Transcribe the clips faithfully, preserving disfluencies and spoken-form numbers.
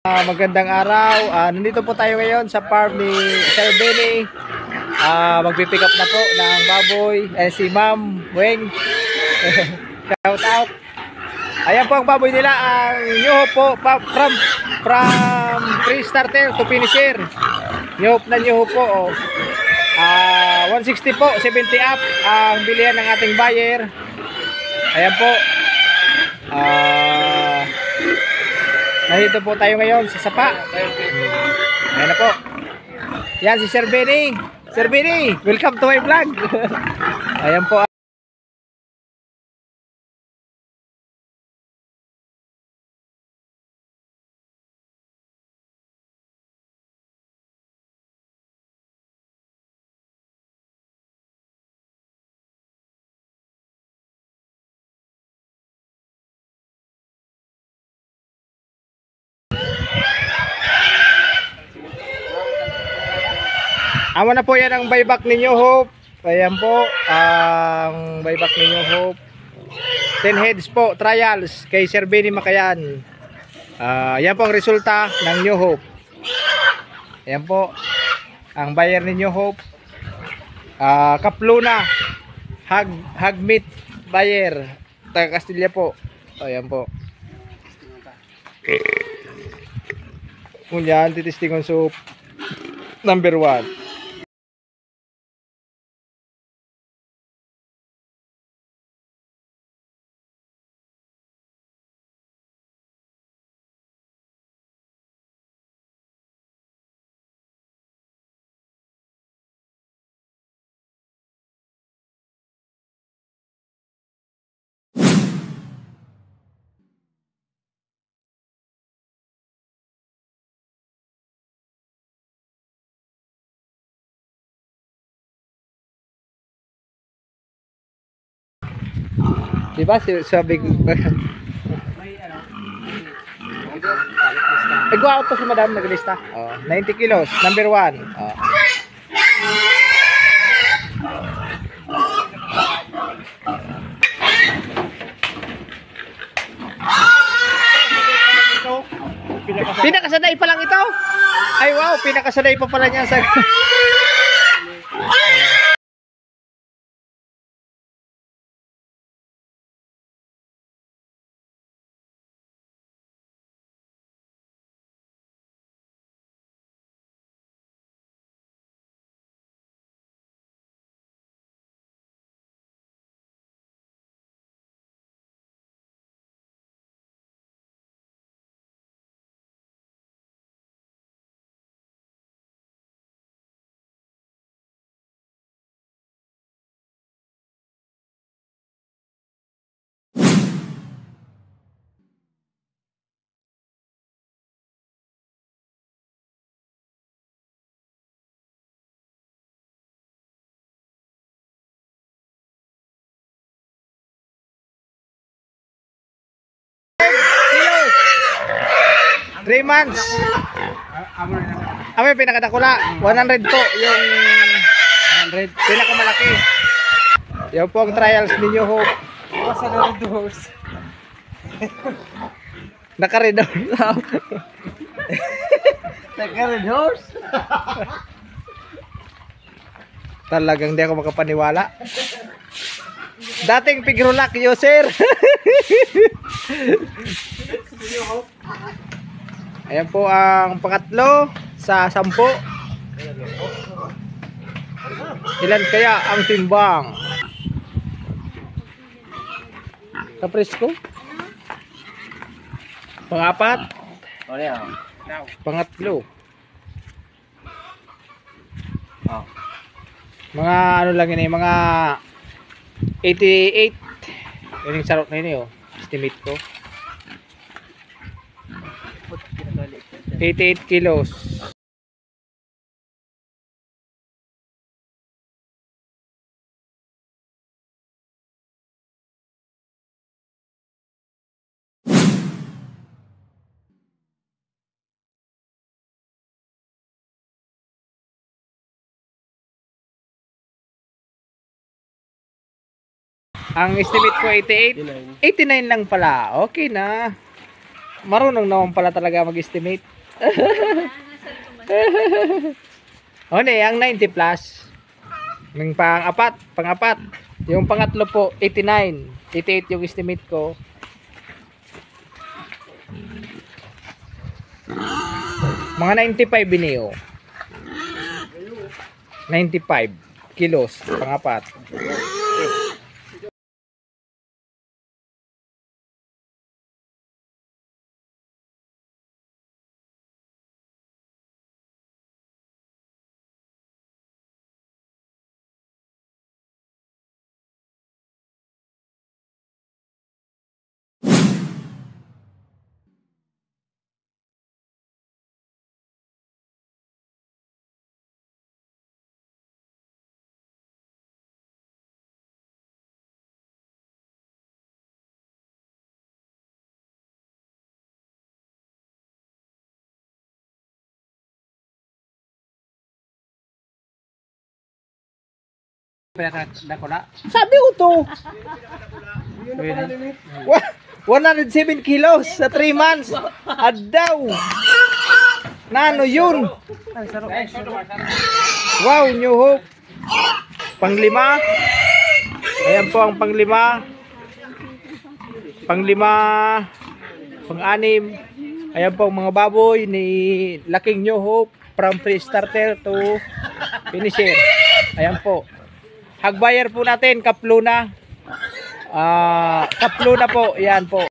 Uh, magandang araw. Uh, nandito po tayo ngayon sa farm ni Sir Benny. Uh, Magpipick up na po ng baboy. Eh, si Ma'am Weng. Shout out. Ayan po ang baboy nila. Ang New Hope po. Pa, from from pre-starter to finisher. New Hope na New Hope po. Oh. Uh, one sixty po. seventy up. Ang bilihan ng ating buyer. Ayan po. Ah... Uh, Nandito po tayo ngayon sa sapa. Ayan na po. Yan si Sir Benny. Sir Benny, welcome to my vlog. Ayan po. Amo na po yan ang buyback ninyo, Hope. Ayan po, ang buyback ninyo, Hope. ten heads po, trials kay Sir Benny Makayan. Uh, ayan po ang resulta ng New Hope. Ayan po, ang buyer ninyo, Hope. Uh, Kapluna, hag, hag meat buyer. Taga Castilla po. Ayan po. Ngunyan, titistingon soup. Number one. Diba sabi ko eh, go out to si madam naglista. Oh, ninety kilos, number one. Oh. Pinakasanay pa lang ito. Ay wow, pinakasanay pa pala niya sa three months. Ame pinakadakula, one hundred po yung one hundred pinakamalaki. Yan po ang trials ninyo, Hope. What's the red horse? Naka-red horse. Naka-red horse? Talagang di ako makapaniwala. Dating pigrulak user. Ayan po ang pangatlo sa sampo. Ilan kaya ang timbang? Kapresko? Pangapat? Pangatlo. Mga ano lang yun eh, mga eighty-eight. Yun yung sarot na yun eh, oh. Estimate ko. eighty-eight kilos. Ang estimate ko eighty-eight. eighty-nine lang pala. Okay na. Marunong naman pala talaga mag-estimate. O ne, ang ninety plus. Yung pang-apat, pang-apat. Yung pangatlo po, eighty-nine. eighty-eight yung estimate ko. Mga ninety-five bineo. ninety-five kilos, pang-apat. Sabi ko to. one hundred seven kilos sa three months. Adaw. Nano yun? Wow, New Hope. Panglima. Ayan po ang panglima. Panglima. Pang-anim. Ayan po ang mga baboy ni laking New Hope from pre-starter to finisher. Ayan po. Hagbayar po natin, kaplo na. Ah, kaplo na po. Yan po.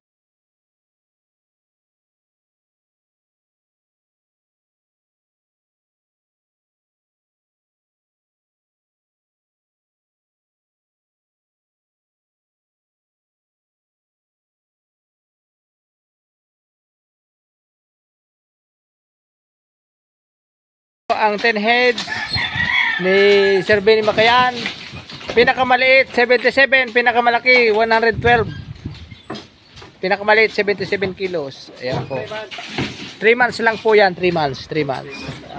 Ang ten heads ni Sir Benny Makayan. Pinakamaliit seventy-seven, pinakamalaki one hundred twelve. Pinakamaliit seventy-seven kilos. Ayan po. three months lang po yan, three months, three months.